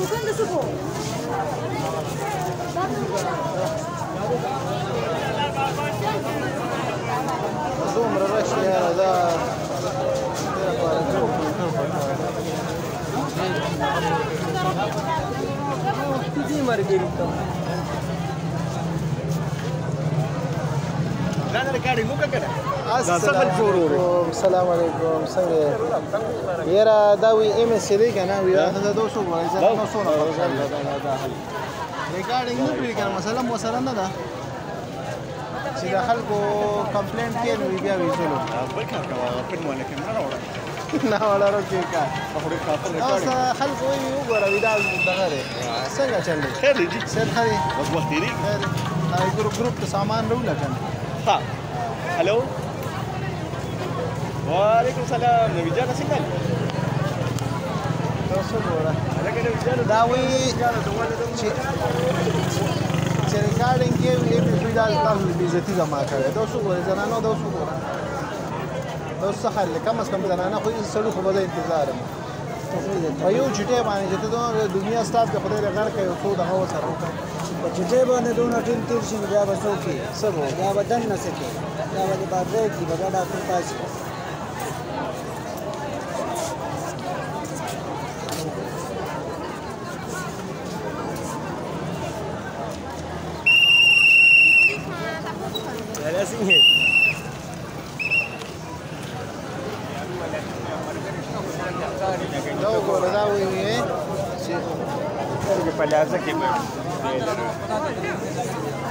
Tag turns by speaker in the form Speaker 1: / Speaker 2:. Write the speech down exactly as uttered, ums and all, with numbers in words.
Speaker 1: دومره رش یاره دا
Speaker 2: کدی مارګری ته
Speaker 3: دا ریکارډینګ وکړه
Speaker 1: السلام علیکم څنګه یاره دا وی ایم اس دی کنه وی دا دو سو وای زه نو سو نه ریکارډینګ نه پری کنه مثلا مسله نه ده چې د خلکو کمپلینټ کې نو بیا وی زلو
Speaker 3: بل کار کوه په مونږ کې نه راوړل
Speaker 1: نه ولا روکي کا
Speaker 3: په خاطر
Speaker 1: اوس خلکو وی وګوره وی دا دغه دی څنګه چل دی
Speaker 3: خیر دی
Speaker 1: سر خري
Speaker 3: بس وخت دی
Speaker 1: دا ګروپ ګروپ ته سامان راوړل کنه
Speaker 3: ها هلو وعلیکم السلام نبی جان څنګه
Speaker 1: تاسو وګوره
Speaker 3: هغه نبی جان
Speaker 1: دا وی چې چې ریکارډینګ کې وی په دا تاسو به عزت جمع کړئ دا څو وګوره زنانو دا څو وګوره دا څه خل کم از کم زنانه خو سړو خو به انتظار په یو چټه باندې چې ته دنیا ستاسو په خدای رغړ کوي او څو دغه وسره وکړي
Speaker 2: په چټه باندې دونه ټیم تیر شي بیا به څوک سبو بیا بدن نه سکے بیا به بازار کې به ډاکټر پاسي
Speaker 3: Gracias.
Speaker 1: دا وګوره دا وی وی چې
Speaker 3: په لازم کې